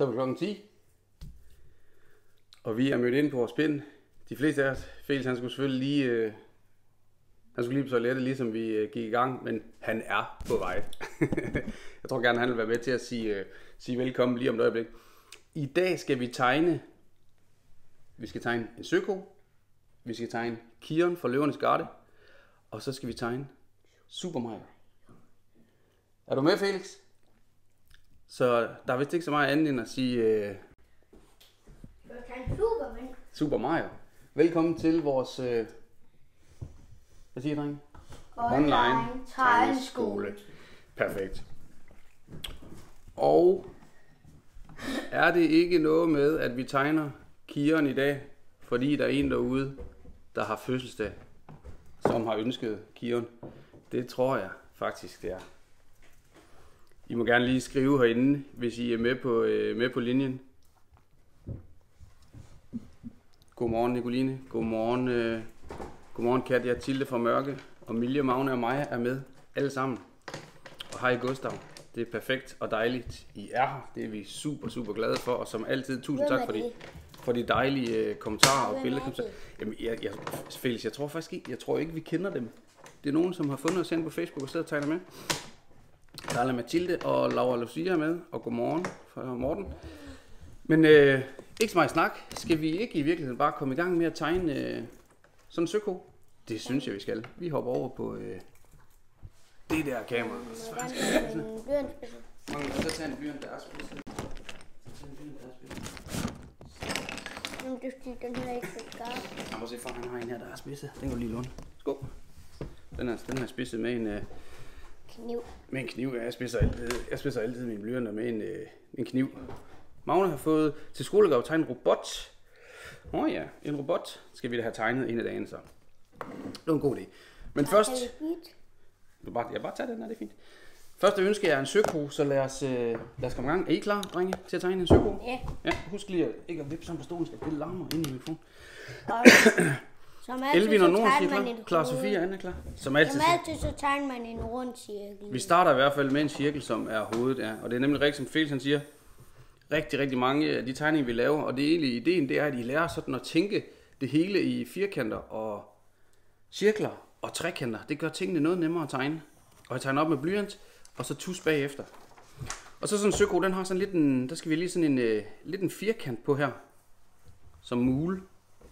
Så er vi klokken 10. Og vi er mødt ind på vores pind. De fleste af os, Felix, han skulle selvfølgelig lige... Han skulle lige på toilettet, ligesom vi gik i gang, men han er på vej. Jeg tror gerne, han vil være med til at sige velkommen lige om et øjeblik. I dag skal vi tegne... Vi skal tegne en søko. Vi skal tegne Kiron fra Løvernes Garde. Og så skal vi tegne Super Mario. Er du med, Felix? Så der er vist ikke så meget andet end at sige... Super Mario. Velkommen til vores... Hvad siger I, drenge? Online tegneskole. Perfekt. Og er det ikke noget med, at vi tegner Kiron i dag, fordi der er en derude, der har fødselsdag, som har ønsket Kiron? Det tror jeg faktisk, det er. I må gerne lige skrive herinde, hvis I er med på linjen. Godmorgen, Nicoline. Godmorgen, Katja, Tilde fra Mørke, og Milje, Magne og mig er med alle sammen. Og hej Gustav. Det er perfekt og dejligt, I er her. Det er vi super glade for, og som altid, tusind tak for de dejlige kommentarer og billeder. Jamen, Felix, jeg tror ikke, vi kender dem. Det er nogen, som har fundet os ind på Facebook og sidder og tegner med. Der er Mathilde og Laura Lucia med, og godmorgen fra Morten. Men ikke så meget snak. Skal vi ikke i virkeligheden bare komme i gang med at tegne sådan en søko? Det synes jeg, vi skal. Vi hopper over på det der kamera. Så tager en blyant, der er spidset. Den her ikke så skarp. Jeg må se, far han har en her, der er spidset. Den kan du lige låne. Skål. Den er spidset med en kniv. Med en kniv. Jeg spidser altid mine blyanter med en kniv. Magne har fået til skolegave tegnet en robot. Ja, en robot skal vi da have tegnet en af dagene, så. Det er en god idé. Men først... Jeg bare tager den her, det er fint. Først ønsker jeg en søko, så lad os komme i gang. Er I klar, drenge, til at tegne en søko? Ja. Ja, husk lige at ikke at vippe sådan på stolen, skal det larmer ind i mikrofonen. Elvin og Norden siger klar. Klar, Sofie og Anne er klar. Som altid så tegner man en rund cirkel. Vi starter i hvert fald med en cirkel, som er hovedet, ja. Og det er nemlig rigtigt, som Felix han siger. Rigtig mange af de tegninger, vi laver. Og det er egentlig ideen, det er, at I lærer sådan at tænke det hele i firkanter og cirkler og trekanter. Det gør tingene noget nemmere at tegne. Og jeg tegner op med blyant, og så tus bagefter. Og så sådan en søko, den har sådan lidt en, der skal vi lige sådan lidt en firkant på her. Som mule.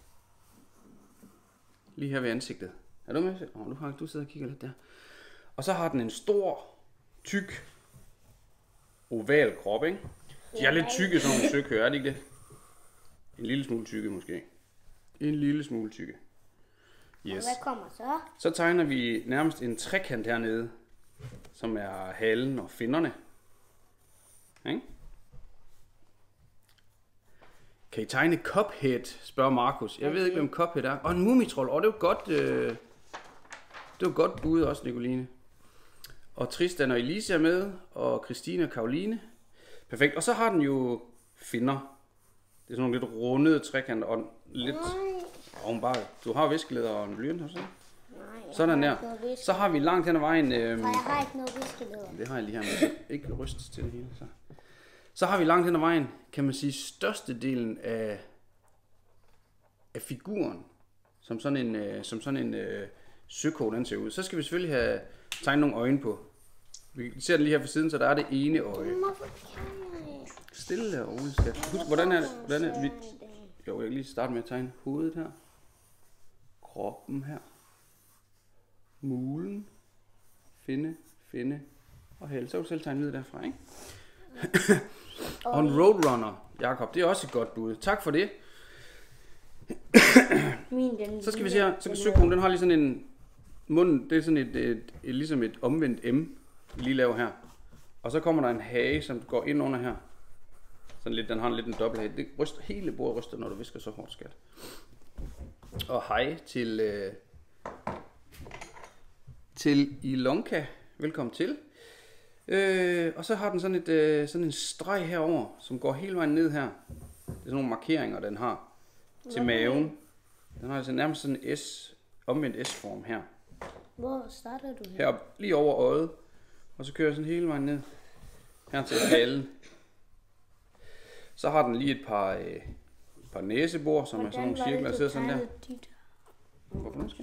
Lige her ved ansigtet. Er du med? Du sidder og kigger lidt der. Og så har den en stor, tyk, oval krop, ikke? De er lidt tykke, sådan nogle søkøer, er det ikke det? En lille smule tykke måske. En lille smule tykke. Yes. Og hvad kommer så? Så tegner vi nærmest en trekant hernede, som er halen og finnerne. Okay? Kan I tegne Cuphead, spørger Markus. Jeg ved ikke, hvem Cuphead er. Og en mumitrol. Det var godt. Det var godt bud også, Nicoline. Og Tristan og Elise er med, og Christine og Karoline. Perfekt. Og så har den jo finner. Det er sådan nogle lidt rundede trekanter og lidt. Du har viskeleder og en blyant også. Sådan der. Så har vi langt hen ad vejen. Jeg har ikke noget viskeleder. Det har jeg lige her med. Ikke ryst til det hele. Så har vi langt hen ad vejen, kan man sige, størstedelen af figuren, som sådan en søko, den ser ud. Så skal vi selvfølgelig have tegnet nogle øjne på. Vi ser den lige her fra siden, så der er det ene øje. Stille og roligt, skat. Husk, hvordan er vi... Jo, jeg kan lige starte med at tegne hovedet her. Kroppen her. Mulen. Finde. Og hale. Så kan du selv tegne videre derfra, ikke? Og en Roadrunner, Jakob. Det er også et godt bud. Tak for det. Så skal vi se her. Så kan søkoen, den har lige sådan en... Munden, det er sådan ligesom et omvendt M, vi lige laver her. Og så kommer der en hage, som går ind under her. Sådan lidt, den har lidt en dobbelthage. Det ryster, hele bordet ryster, når du visker så hårdt, skat. Og hej til Ilonka. Velkommen til. Og så har den sådan en streg herover, som går hele vejen ned her. Det er sådan nogle markeringer, den har til maven. Den har altså nærmest sådan en omvendt S-form her. Hvor starter du her? Heroppe, lige over øjet. Og så kører jeg sådan hele vejen ned. Her til halen. Så har den lige et par næsebor, som er sådan nogle cirkler, der sidder sådan der. Hvorfor nu skal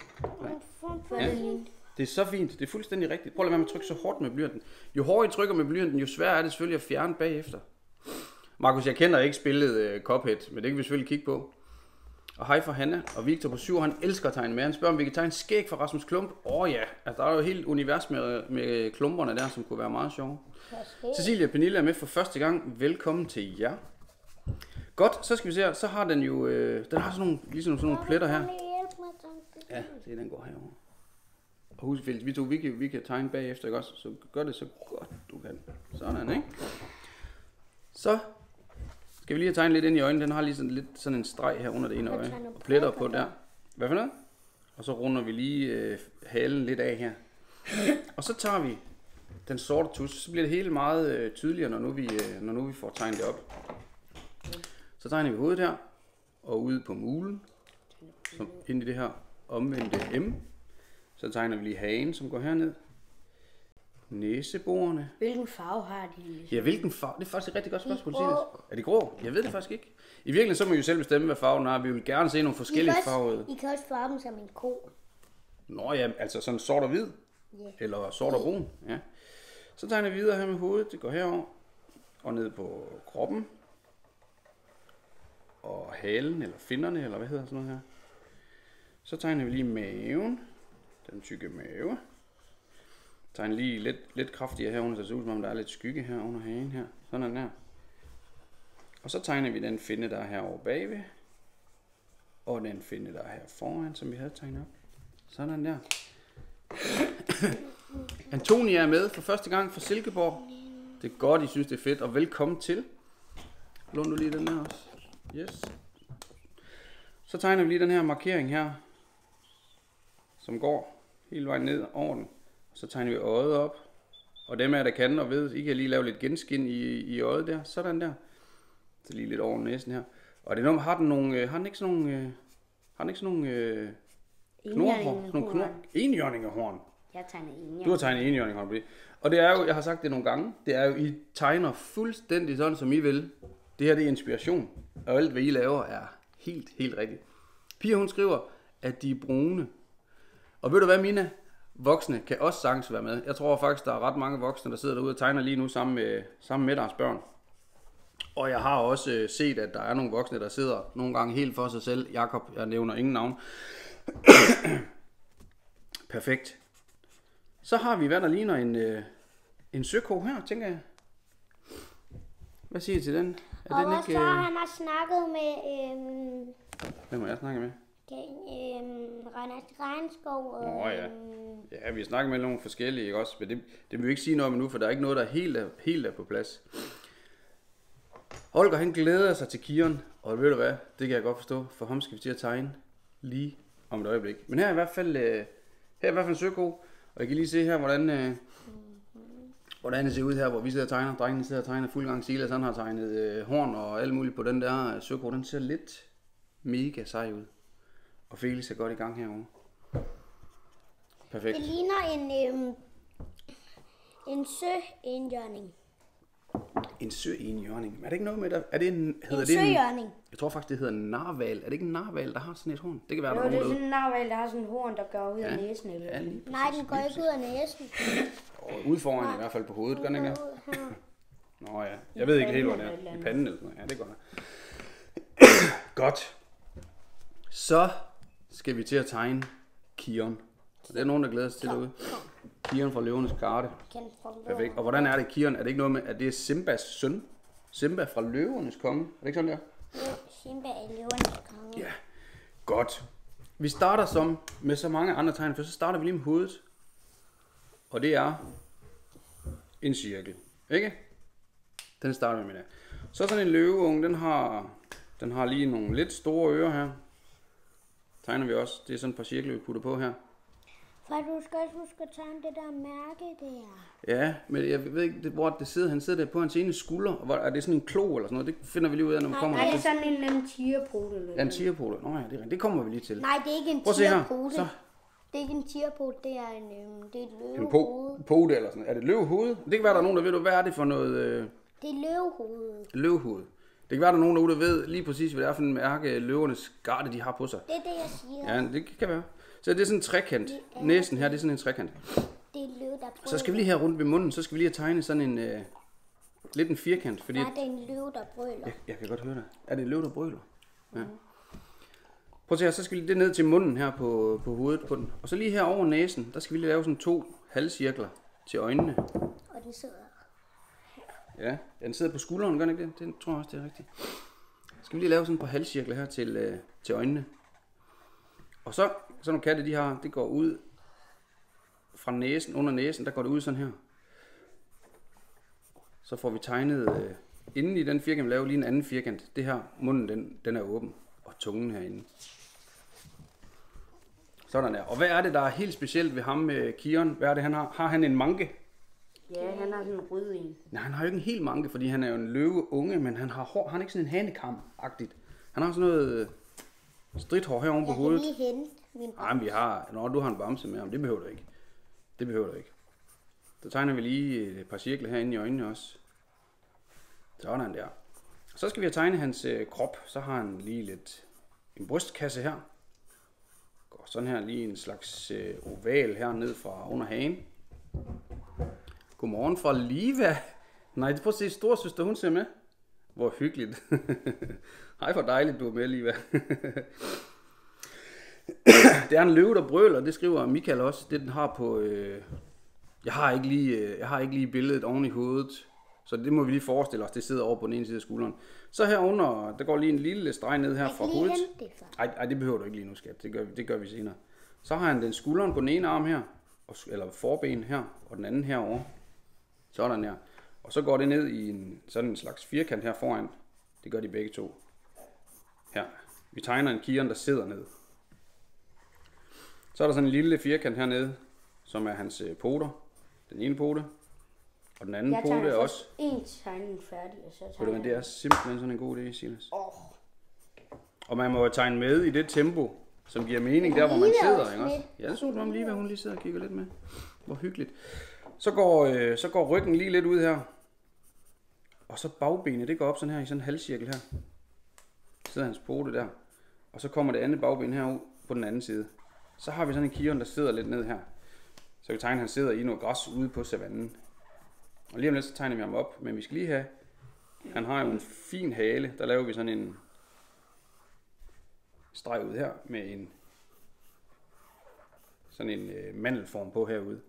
det? Det er så fint. Det er fuldstændig rigtigt. Prøv at lade være med at trykke så hårdt med blyanten. Jo hårdere I trykker med blyanten, jo sværere er det selvfølgelig at fjerne bagefter. Markus, jeg kender ikke spillet Cuphead, men det kan vi selvfølgelig kigge på. Og hej for Hanna og Victor på 7, han elsker at tegne med. Han spørger, om vi kan tegne skæg fra Rasmus Klump. Ja, altså der er jo et helt univers med klumperne der, som kunne være meget sjove. Cecilia og Pernille er med for første gang. Velkommen til jer. Godt, så skal vi se her. Så har den jo, den har sådan nogle, ligesom sådan nogle pletter her. Ja, se, den går herover. Og husk, vi kan tegne bagefter, ikke også? Så gør det så godt du kan. Sådan, ikke? Så skal vi lige have tegnet lidt ind i øjnene. Den har lige sådan en streg her under det ene øje. Og pletter på der. Hvad for noget? Og så runder vi lige halen lidt af her. Og så tager vi den sorte tus. Så bliver det hele meget tydeligere, når nu vi får tegnet det op. Så tegner vi hovedet her. Og ude på mulen. Som ind i det her omvendte M. Så tegner vi lige hagen, som går herned. Næseborene. Hvilken farve har de? Ja, hvilken farve? Det er faktisk et rigtig godt spørgsmål. Er de grå? Jeg ved det faktisk ikke. I virkeligheden så må I jo selv bestemme, hvad farven er. Vi vil gerne se nogle forskellige farver. I kan også farve dem som en ko. Nå ja, altså sådan sort og hvid. Yeah. Eller sort og brun. Ja. Så tegner vi videre her med hovedet. Det går herover. Og ned på kroppen. Og halen, eller finnerne, eller hvad hedder sådan noget her. Så tegner vi lige maven. Den tykke mave. Tegner lige lidt kraftigere herunder, så det ser ud som om der er lidt skygge her under hagen her. Sådan der. Og så tegner vi den finne, der er herovre bagved. Og den finne, der er her foran, som vi havde tegnet op. Sådan der. Antonia er med for første gang fra Silkeborg. Det er godt, I synes det er fedt, og velkommen til. Lån du lige den her også. Yes. Så tegner vi lige den her markering her, som går hele vejen ned over den. Så tegner vi øjet op. Og dem af der kan og ved, I kan lige lave lidt genskin i øjet der. Sådan der. Så lige lidt over næsen her. Og det er noget, har den ikke sådan nogle knorhorn? Enhjørningehorn. Jeg tegner enhjørning. Du har tegnet enhjørningehorn på det. Og det er jo, jeg har sagt det nogle gange, det er jo, I tegner fuldstændig sådan, som I vil. Det her det er inspiration. Og alt, hvad I laver, er helt rigtigt. Pia, hun skriver, at de er brune. Og ved du hvad, Mina? Voksne kan også sagtens være med. Jeg tror faktisk, der er ret mange voksne, der sidder derude og tegner lige nu sammen med deres børn. Og jeg har også set, at der er nogle voksne, der sidder nogle gange helt for sig selv. Jakob, jeg nævner ingen navn. Perfekt. Så har vi, hvad der ligner en søko her, tænker jeg. Hvad siger I til den? Er og den ikke, han har snakket med... Hvem må jeg snakke med? Randers Regnskov. Ja, vi har snakket med nogle forskellige, ikke også? Men det vil vi ikke sige noget om nu, for der er ikke noget, der er helt er på plads. Holger, han glæder sig til Kiron, og ved du hvad, det kan jeg godt forstå, for ham skal vi til at tegne lige om et øjeblik. Men her er i hvert fald en søko, og jeg kan lige se her, hvordan det ser ud her, hvor vi sidder og tegner. Drengene sidder og tegner fuld gang. Silas, han har tegnet horn og alt muligt på den der søko. Den ser lidt mega sej ud. Og Felix er godt i gang herovre. Perfekt. Det ligner en søenhjørning. En søenhjørning. Er det ikke noget med der? Er det en søenhjørning. Jeg tror faktisk det hedder en narval. Er det ikke en narval, der har sådan et horn? Det kan være jo, det er sådan en narval, der har sådan et horn, der går ud af næsen. Eller? Ja, nej, den går ikke ud af næsen. Ude foran i hvert fald på hovedet, gør den ikke det? Nå ja, jeg ved ikke helt, hvor det er. I panden eller sådan noget. Ja, det går der. Godt. Så skal vi til at tegne Kiron. Så det er nogen, der glæder sig til derude. Kiron fra Løvernes Karte. Perfekt. Og hvordan er det, Kiron? Er det ikke noget med, at det er Simbas søn? Simba fra Løvernes Konge. Er det ikke sådan, der? Jo, Simba er Løvernes Konge. Ja, godt. Vi starter med så mange andre tegn, for så starter vi lige med hovedet. Og det er en cirkel. Ikke? Den starter vi med der. Så sådan en løveunge, den har lige nogle lidt store ører her. Tegner vi også. Det er sådan et par cirkler, vi putter på her. For du skal også huske at tegne det der mærke der. Ja, men jeg ved ikke, hvor det sidder. Han sidder der på hans ene skulder. Og er det sådan en klo eller sådan noget? Det finder vi lige ud af, når vi kommer. Nej, det er sådan en tierpote. Ja, en tierpote. Nå ja, det kommer vi lige til. Nej, det er ikke en tierpote. Det er ikke en tierpote, det er et løvehoved. En pote eller sådan. Er det et løvehoved? Det kan være, der er nogen, der ved, hvad er det for noget? Det er løvehovedet. Løvehoved. Det kan være, der er nogen derude, der ved lige præcis, hvad det er for en mærke løvernes garde, de har på sig. Det er det, jeg siger. Ja, det kan være. Så det er sådan en trekant. Næsen her, det er sådan en trekant. Det er løve, der Så skal vi lige her rundt ved munden, så skal vi lige have tegnet sådan en... lidt en firkant, fordi... Far, det er en løve, der brøler. Jeg kan godt høre det. Er det en løve, der brøler? Ja. Prøv at se her, så skal vi lige det ned til munden her på hovedet på den. Og så lige her over næsen, der skal vi lige lave sådan 2 halvcirkler til øjnene. Og den sidder Ja, den sidder på skulderen, gør den ikke det? Det tror jeg også, det er rigtigt. Så skal vi lige lave sådan et par halvcirkler her til øjnene. Og så, sådan nogle katte, de har, det går ud fra næsen, under næsen, der går det ud sådan her. Så får vi tegnet, inden i den firkant, vi laver lige en anden firkant. Det her, munden, den er åben, og tungen herinde. Sådan der. Og hvad er det, der er helt specielt ved ham med Kiron? Hvad er det, han har? Har han en manke? Ja, han har sådan en rød en. Nej, han har jo ikke en hel manke, fordi han er jo en løveunge, men han har hår. Han har ikke sådan en hanekam-agtigt. Han har sådan noget stridthår herovre på hovedet. Jeg kan lige hente min Nej, men vi har... Når du har en bamse med ham, det behøver du ikke. Det behøver du ikke. Så tegner vi lige et par cirkler herinde i øjnene også. Sådan der. Så skal vi have tegnet hans krop. Så har han lige lidt en brystkasse her. Går sådan her lige en slags oval her ned fra under hagen. Godmorgen fra Liva. Nej, prøv at se, storsøster, hun ser med. Hvor hyggeligt. Hej, hvor dejligt, du er med, Liva. Det er en løve, der brøler, det skriver Michael også. Det den har på... Jeg har ikke lige billedet oven i hovedet. Så det må vi lige forestille os, det sidder over på den ene side af skulderen. Så herunder, der går lige en lille streg ned her fra hovedet. Nej, det behøver du ikke lige nu, skat. Det gør vi senere. Så har han den skulderen på den ene arm her, eller forben her, og den anden herovre. Sådan her. Og så går det ned i sådan en slags firkant her foran. Det gør de begge to. Her. Vi tegner en Kiron, der sidder ned. Så er der sådan en lille firkant hernede, som er hans poter. Den ene pote. Og den anden pote er også... en tegning færdig, og så tegner det er simpelthen sådan en god idé, Silas. Og man må jo tegne med i det tempo, som giver mening der, hvor man sidder. Ikke også? Ja, så du om lige, hvad hun lige sidder og kigger lidt med. Hvor hyggeligt. Så går ryggen lige lidt ud her. Og så bagbenet, det går op sådan her i sådan en halvcirkel her. Så sidder hans pote der. Og så kommer det andet bagben herud på den anden side. Så har vi sådan en Kiron, der sidder lidt ned her. Så vi tegner, at han sidder i noget græs ude på savannen. Og lige om lidt, så tegner vi ham op. Men vi skal lige have... Han har jo en fin hale. Der laver vi sådan en streg ud her med en sådan en mandelform på herude.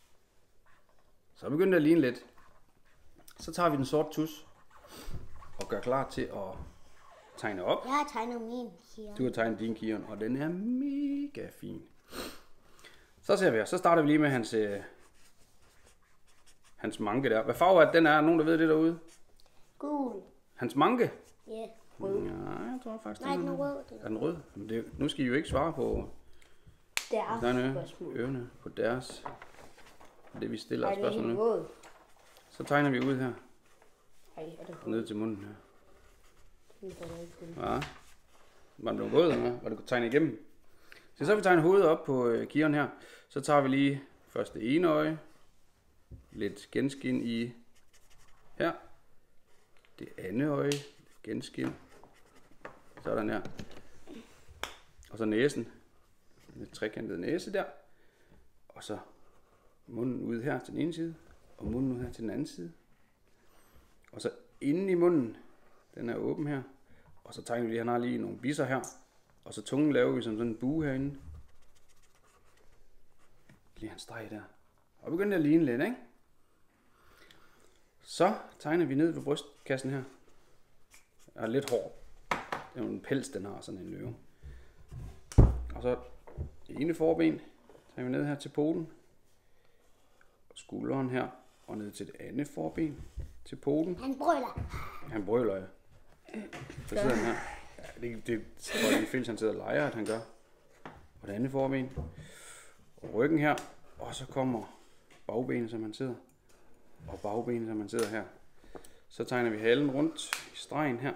Så begynder det at ligne lidt. Så tager vi den sorte tus og gør klar til at tegne op. Jeg har tegnet min Kiron. Du har tegnet din Kiron, og den er mega fin. Så ser vi her. Så starter vi lige med hans manke der. Hvad farve er det, den er? Nogen, der ved det derude? Gul. Hans manke? Ja. Rød. Ja, jeg tror faktisk, Nej, den er rød. Er den rød? Nu skal I jo ikke svare på deres ørerne på deres. Det vi stiller os spørgsmål nu. Så tegner vi ud her. Og ned til munden her. Ja. Var det våd, eller hvad? Var det tegnet igennem? Så har vi tegnet hovedet op på Kiron her. Så tager vi lige først det ene øje. Lidt genskin i her. Det andet øje. Lidt genskin. Sådan her. Og så næsen. Lidt trekantet næse der. Og så munden ud her til den ene side. Og munden ud her til den anden side. Og så inde i munden. Den er åben her. Og så tegner vi lige, han har lige nogle bisser her. Og så tungen laver vi som sådan en bue herinde. Lige en streg der. Og begynder at ligne lidt, ikke? Så tegner vi ned ved brystkassen her. Der er lidt hår. Det er jo en pels, den har, sådan en løve. Og så det ene forben. Tager vi ned her til poten. Og skulderen her. Og ned til det andet forben. Til poten. Han brøler. Han brøler, ja. Så sidder han her. Ja, det tror jeg, Fils, han sidder og leger, at han gør. Og det andet forben. Og ryggen her. Og så kommer bagbenet, som han sidder. Og bagbenet, som han sidder her. Så tegner vi halen rundt i stregen her.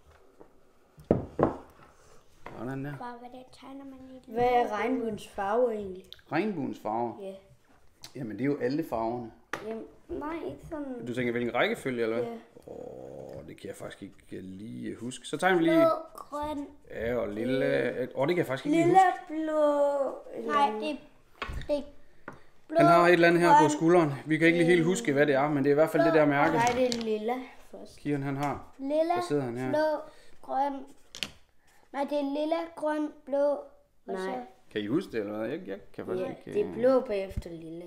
Sådan der. Far, hvad tegner man i? Hvad er regnbuens farve egentlig? Regnbuens farver? Ja. Jamen, det er jo alle farverne. Jamen, nej, ikke sådan... Du tænker, hvilken rækkefølge, eller hvad? Ja. det kan jeg faktisk ikke lige huske. Så tegner vi lige... Blå, grøn. Ja, og lille... det kan jeg faktisk ikke lige Lille, huske. blå... Nej, det er blå. Han har et eller andet her på grøn. skulderen. Vi kan ikke lige helt huske, hvad det er, men det er i hvert fald det der mærke, Nej, det er lilla først. Kian han har. Lilla, Der sidder han her. blå, grøn. Nej, det er lilla, grøn, blå. Og Nej. så Kan I huske det, eller hvad? Jeg kan faktisk Ja, ikke... det er blå bagefter lille.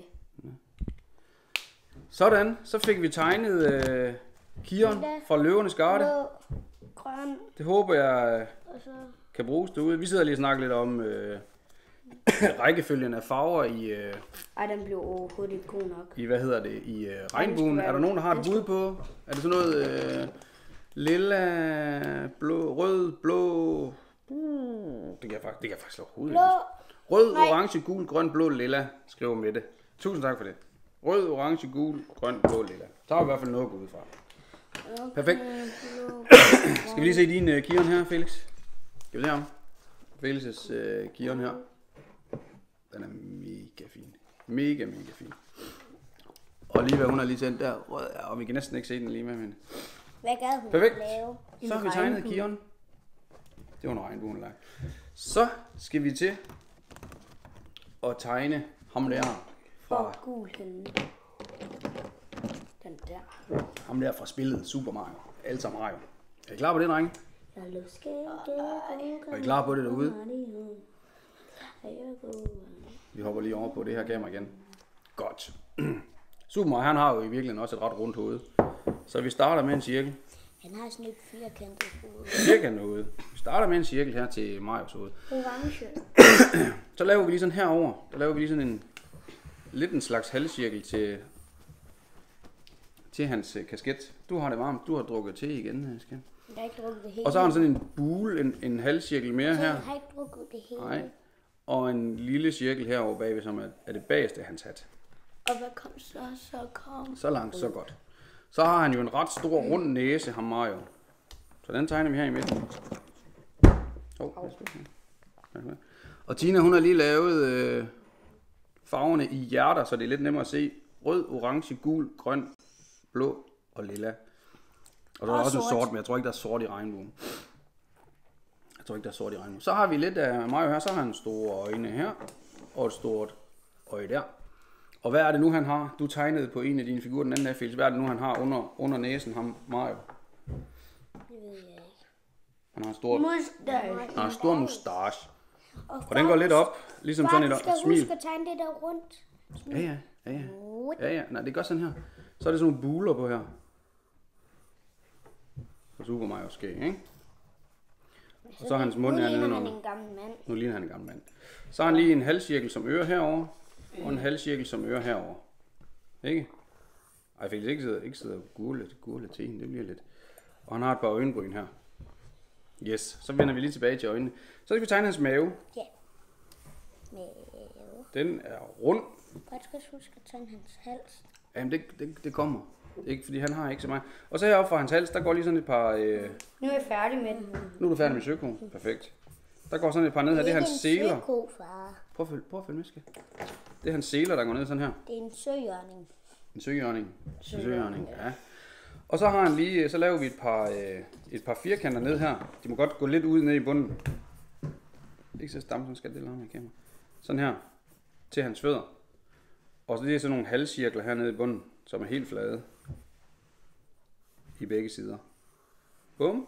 Sådan, så fik vi tegnet Kian fra Løvernes Garde. blå, grøn. Det håber jeg Og så kan bruges derude. Vi sidder lige og snakker lidt om rækkefølgen af farver Ej, den blev overhovedet ikke god nok. i regnbuen. Er der nogen, der har et bud på? Er det sådan noget lilla, blå, rød, blå? Det kan jeg faktisk overhovedet ikke blå. huske. Rød, orange, gul, grøn, blå, lilla, skriver Mette. Tusind tak for det. Rød, orange, gul, grøn, blå, lilla. Så har vi i hvert fald noget at gå ud fra. Perfekt. Skal vi lige se din Kian her, Felix? Skal vi se ham? Felix' Kian her. Den er mega fin. Mega fin. Og lige hvad hun har lige sendt der, rød, og vi kan næsten ikke se den lige med, men... Hvad gad hun Perfekt. lave? Så har vi tegnet Kian. Det var en regnbuen lag. Så skal vi til at tegne ham der fra... Gul henne. Den der. Ham der fra spillet Super Mario. Alle sammen Mario. Er I klar på det, drenge? Er I klar på det derude? Vi hopper lige over på det her kamera igen. Godt. Super Mario, han har jo i virkeligheden også et ret rundt hoved. Så vi starter med en cirkel. Han har sådan et firkantet hoved. Firkantet hoved. Vi starter med en cirkel her til Marios hoved. Orange. Så laver vi lige sådan herover. Der laver vi lige sådan en slags halvcirkel til hans kasket. Du har det varmt. Du har drukket te igen, Skat. Jeg har ikke drukket det hele. Og så har han sådan en bule, en halvcirkel mere her. Jeg har ikke drukket det hele. Nej. Og en lille cirkel herovre bagved, som er det bagerste af hans hat. Og hvad kom så kom? Så langt, så godt. Så har han jo en ret stor rund næse, ham Mario. Så den tegner vi her i midten. Og Tina, hun har lige lavet farverne i hjerter, så det er lidt nemmere at se. Rød, orange, gul, grøn, blå og lilla. Og der er også en sort, men jeg tror ikke, der er sort i regnbuen. Så har vi lidt af Mario her. Så har han store øjne her, og et stort øje der. Og hvad er det nu, han har? Du tegnede på en af dine figurer, den anden af Felix. Hvad er det nu, han har under næsen, ham Mario? Det ved jeg ikke. Han har en stor mustache. Og den går lidt op, ligesom sådan et smil. Husk at tegne det der rundt. Ja. Nej, det gør sådan her. Så er det sådan nogle buler på her. Så Super Mario skæg, ikke? Og så er hans mund hernede. Nu ligner han en gammel mand. Så har han lige en halvcirkel som øre herover og en halvcirkel som øre herover. Ikke? Ej, Felix ikke sidder gule til en, det bliver lidt. Og han har et par øjenbryn her. Yes, så vender vi lige tilbage til øjnene. Så skal vi tegne hans mave. Ja. Den er rund. Godt skal huske at tegne hans hals. Jamen, det kommer. Ikke, fordi han har ikke så meget. Og så heroppe fra hans hals, der går lige sådan et par... Nu er jeg færdig med den. Nu er du færdig med søkoen. Perfekt. Der går sådan et par ned her. Det er hans seler. Far. Prøv at følge med, skal. Det er hans seler, der går ned sådan her. Det er en søjørning. En søjørning. Ja. Og så har han lige... Så laver vi et par firkanter ned her. De må godt gå lidt ud ned i bunden. Ikke så stamme, som skal det lade med kamera. Sådan her. Til hans fødder. Og så det er sådan nogle halvcirkler hernede i bunden, som er helt flade. I begge sider. Bum.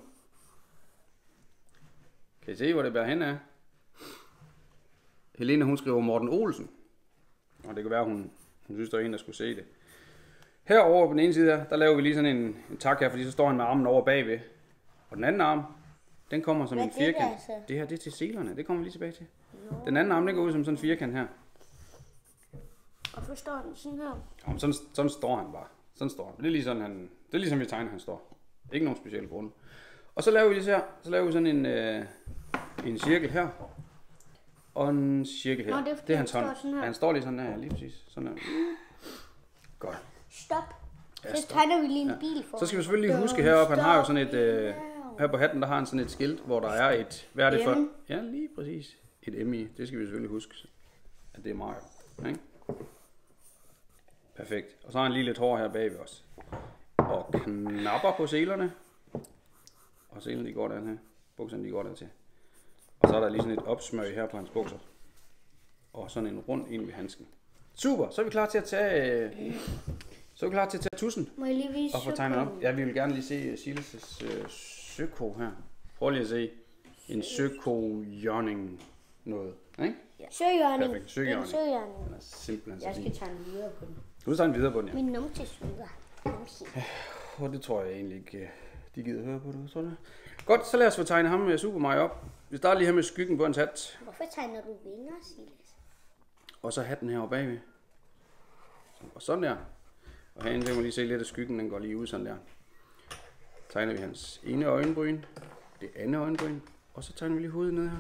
Kan I se, hvor det bærer hen af? Helena, hun skriver Morten Olsen. Og det kan være, hun synes, der er en, der skulle se det. Herovre på den ene side her, der laver vi lige sådan en tak her, fordi så står han med armen over bagved. Og den anden arm, den kommer som en firkant. Det her, det er til selerne, det kommer vi lige tilbage til. Den anden arm, den går ud som sådan en firkant her. Og så står den sådan her. Jamen, sådan står han bare. Sådan står han. Det er ligesom vi tegner, han står. Ikke nogen specielle grunde. Og så laver vi det her. Så laver vi sådan en cirkel her. Og en cirkel her. Det er hans hånd. Han står lige sådan her, lige præcis. Sådan her. Godt. Stop. Så tegner vi lige en bil for. Så skal vi selvfølgelig lige huske heroppe, han har jo sådan et... her på hatten, der har han sådan et skilt, hvor der er et... Hvad er det for? Ja, lige præcis. Et M i. Det skal vi selvfølgelig huske, at det er Mario. Ikke? Perfekt. Og så har han lige lidt hår her bagved os. Og knapper på selerne. Og selen de går derhen her. Bukserne de går dertil. Og så er der lige sådan et opsmøg her på hans bukser. Og sådan en rund ind ved handsken. Super, så er vi klar til at tage tussen. Må jeg lige vise og få tegnet op. Ja, vi vil gerne lige se Silas' søko her. Prøv lige at se en søko-jørning noget, ikke? Ja. Søjørning. Perfekt, søjørning. Søjørning. Den er simpelthen så Jeg fin. skal tegne videre på den. Du skal tegne videre på den, ja. Min numse suger. Og det tror jeg egentlig ikke, de gider høre på det, tror jeg. Godt, så lad os få tegnet ham med Super Mario op. Vi starter lige her med skyggen på hans hat. Hvorfor tegner du vinger, Silas? Og så hatten her bagved. Og sådan der. Og herinde kan man lige se lidt af skyggen, den går lige ud sådan der. Tegner vi hans ene øjenbryn, det andet øjenbryn, og så tegner vi lige hovedet ned her.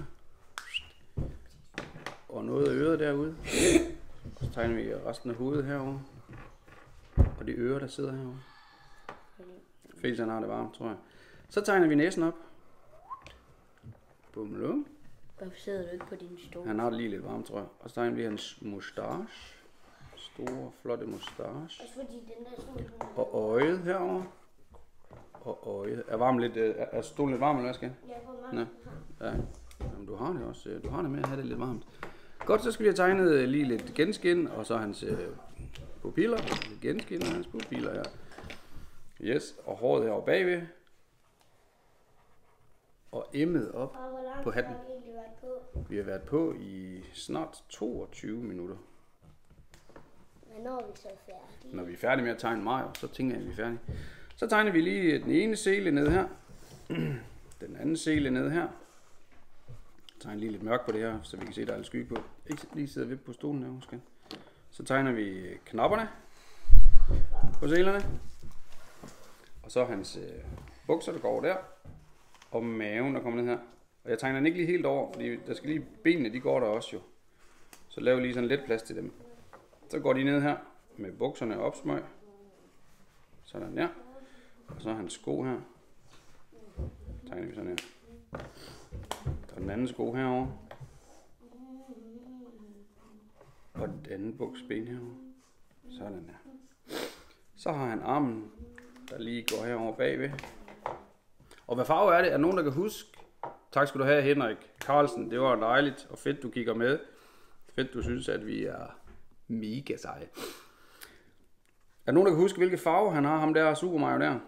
Og noget af øret derude. Og så tegner vi resten af hovedet herovre. Og de ører, der sidder herovre. Felix han har det varmt, tror jeg. Så tegner vi næsen op. Bummelum. Hvorfor sidder du ikke på din stol? Han har det lige lidt varmt, tror jeg. Og så tegner vi hans mustache. Store, flotte mustache. Også fordi den der sådan... Og øjet herovre. Og øjet. Er varm lidt, er stolen lidt varm, eller hvad skal? Ja, på mig. Ja. Jamen, du har det også. Du har det med at have det lidt varmt. Godt, så skal vi have tegnet lige lidt genskin, og så hans pupiller. Genskin og hans pupiller, ja. Yes, og håret herovre bagved. Og emmet op på hatten. Vi har været på i snart 22 minutter. Hvornår er vi så færdige? Når vi er færdige med at tegne Mario, så tænker jeg, at vi er færdige. Så tegner vi lige den ene sele ned her. Den anden sele ned her. Tegner lige lidt mørkt på det her, så vi kan se, at der er lidt skygge på. Ikke lige sidde ved på stolen her, måske. Så tegner vi knapperne på selerne. Og så hans bukser, der går over der. Og maven, der kommer ned her. Og jeg tegner den ikke lige helt over, fordi der skal lige benene, de går der også jo. Så laver lige sådan lidt plads til dem. Så går de ned her med bukserne opsmøg. Sådan der. Og så hans sko her. Tegner vi sådan her. Og den anden sko herovre. Og den anden buksben herovre. Sådan der. Så har han armen, der lige går herover bagved. Og hvad farve er det? Er der nogen, der kan huske? Tak skal du have, Henrik Carlsen. Det var dejligt og fedt, du kigger med. Fedt, du synes, at vi er mega seje. Er der nogen, der kan huske, hvilke farve han har, ham der Super Mario der?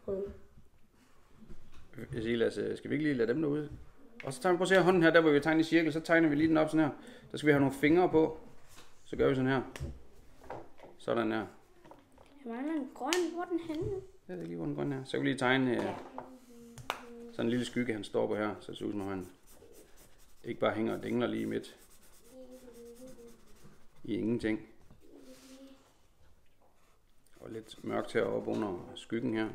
Jeg siger, skal vi ikke lige lade dem derude? Og så tager vi på at se hånden her, der hvor vi tegner i cirkel, så tegner vi lige den op sådan her. Der skal vi have nogle fingre på. Så gør vi sådan her. Sådan her. Jeg mangler en grøn. Hvor er den henne? Jeg ved ikke, hvor den grønne er. Så kan vi lige tegne sådan en lille skygge, han står på her. Så det ser ud som om han ikke bare hænger og dingler lige midt i ingenting. Og lidt mørkt heroppe under skyggen her.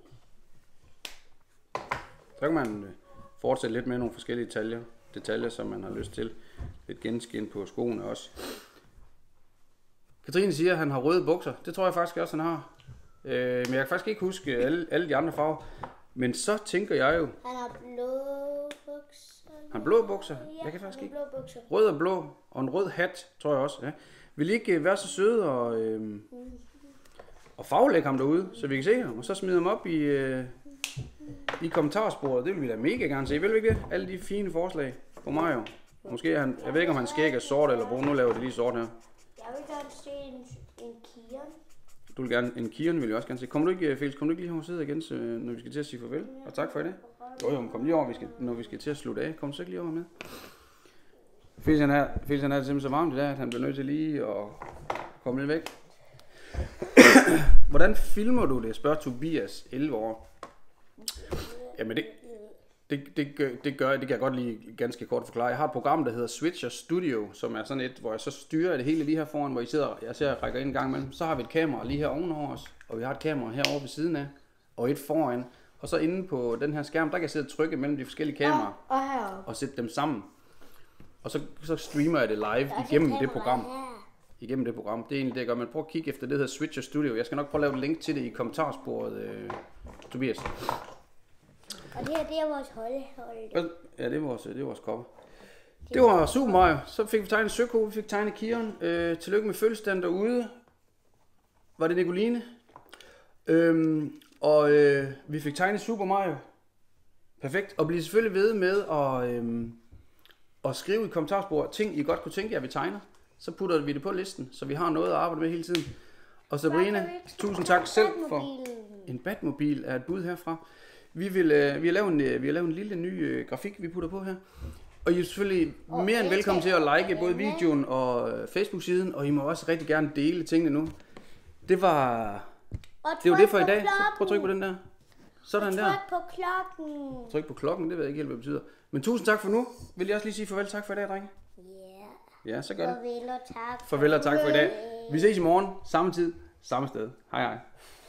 Så kan man fortsætte lidt med nogle forskellige detaljer, som man har lyst til. Lidt genskin på skoene også. Katrine siger, at han har røde bukser. Det tror jeg faktisk også, han har. Men jeg kan faktisk ikke huske alle de andre farver. Men så tænker jeg jo... Han har blå bukser. Han har blå bukser? Ja, jeg kan faktisk ikke. blå bukser. Rød og blå. Og en rød hat, tror jeg også. Ja. Vil I ikke være så søde og farvelægge ham derude, så vi kan se ham? Og så smide ham op i kommentarsporet. Det vil vi da mega gerne se. Vil vi ikke det? Alle de fine forslag på Mario. Måske han... Jeg ved ikke, om han skæg er sort eller brun. Nu laver det lige sort her. Jeg vil gerne se en Kian. Du vil gerne, en Kian vil jeg også gerne se. Kommer du ikke, Felix, kommer du ikke lige over og sidde igen, så, når vi skal til at sige farvel? Og tak for det. Jo, kom lige over, når vi skal til at slutte af. Kom så ikke lige over med. Felix han er det simpelthen så varmt i dag, at han bliver nødt til lige at komme lidt væk. Hvordan filmer du det, spørger Tobias, 11 år. Jamen det kan jeg godt lige ganske kort forklare. Jeg har et program, der hedder Switcher Studio, som er sådan et, hvor jeg så styrer det hele lige her foran, hvor jeg ser rækker ind en gang imellem. Så har vi et kamera lige her ovenover os, og vi har et kamera herovre ved siden af, og et foran. Og så inde på den her skærm, der kan jeg sidde og trykke mellem de forskellige kameraer, og sætte dem sammen. Og så streamer jeg det live igennem det program. Igennem det program. Det er egentlig det, jeg gør. Men prøv at kigge efter det, der hedder Switcher Studio. Jeg skal nok prøve at lave et link til det i kommentarsporet, Tobias. Og det her, det er vores holde. Ja, det er vores kopper. Det var Super Mario. Så fik vi tegnet Søko, vi fik tegnet Kion. Tillykke med fødselsdagen derude. Var det Nicoline? Vi fik tegnet Super Mario. Perfekt. Og bliv selvfølgelig ved med at skrive i kommentarspor ting, I godt kunne tænke jer, vi tegner. Så putter vi det på listen, så vi har noget at arbejde med hele tiden. Og Sabrina, tusind tak selv for en Batmobil er et bud herfra. Vi har lavet en lille ny grafik, vi putter på her. Og I er selvfølgelig mere end velkommen til at like både videoen og Facebook-siden, og I må også rigtig gerne dele tingene nu. Det var det for i dag. Så prøv at trykke på den der. Sådan der. Tryk på klokken. Tryk på klokken, det ved jeg ikke helt, hvad det betyder. Men tusind tak for nu. Vil jeg også lige sige farvel, tak for i dag, drenge? Ja, så gør det. Farvel og tak. Farvel og tak for i dag. Vi ses i morgen, samme tid, samme sted. Hej hej.